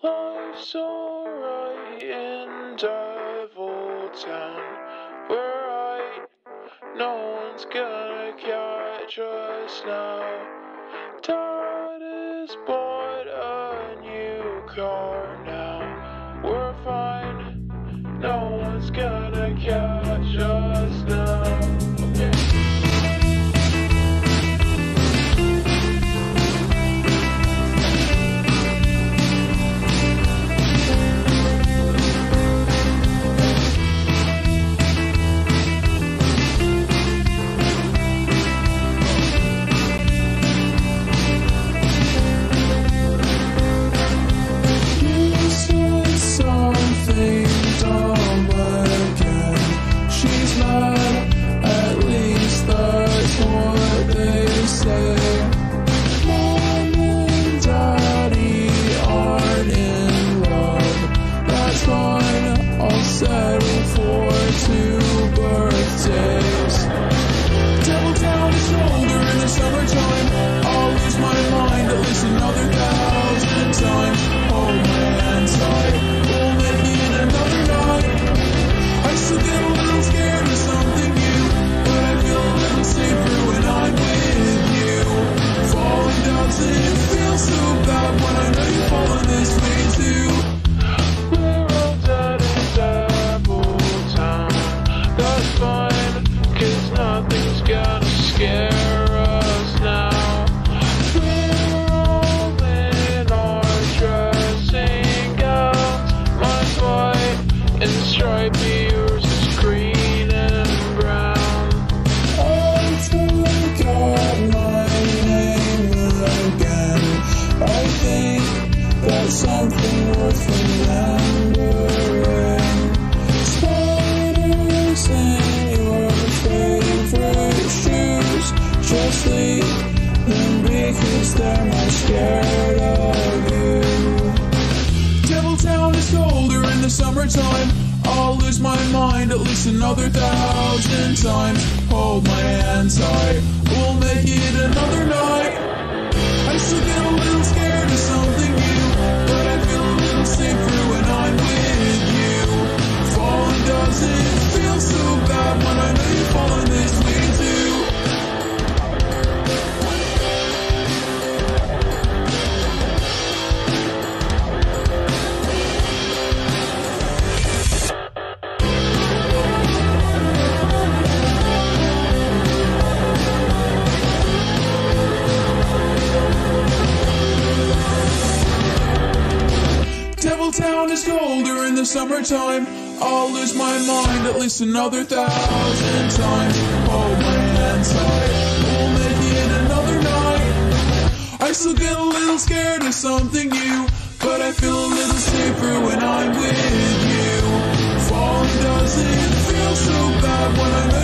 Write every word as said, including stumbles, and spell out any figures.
Life's alright in Devil Town. We're right, no one's gonna catch us now. Dad has bought a new car now. We're fine, no one's gonna catch us now. Okay. Settle for two birthdays. Devil Town is colder in the summertime. I'll lose my mind at least another thousand times. Hold my hand tight, we'll make it another night. I still get a little scared of something new, but I feel a little safer when I'm with you. Falling doesn't feel so bad when I know you're falling this way too. Nothing's gonna scare us now. We're all in our dressing gowns. Mine's white and stripy, yours is green and brown. I forgot my name again. I think that's something worth remembering. Spiders in your favorite shoes, just leave them because they're not scared of you. Devil Town is colder in the summertime. I'll lose my mind at least another thousand times. Hold my hand tight, we'll make it another night. I still get a little scared of something new, but I feel a little safer when I'm with you. Falling doesn't feel so bad when I know you're falling this way too. Devil Town is colder in the summertime. I'll lose my mind at least another thousand times. Hold my hand tight, we'll make it another night. I still get a little scared of something new, but I feel a little safer when I'm with you. Falling doesn't feel so bad when I'm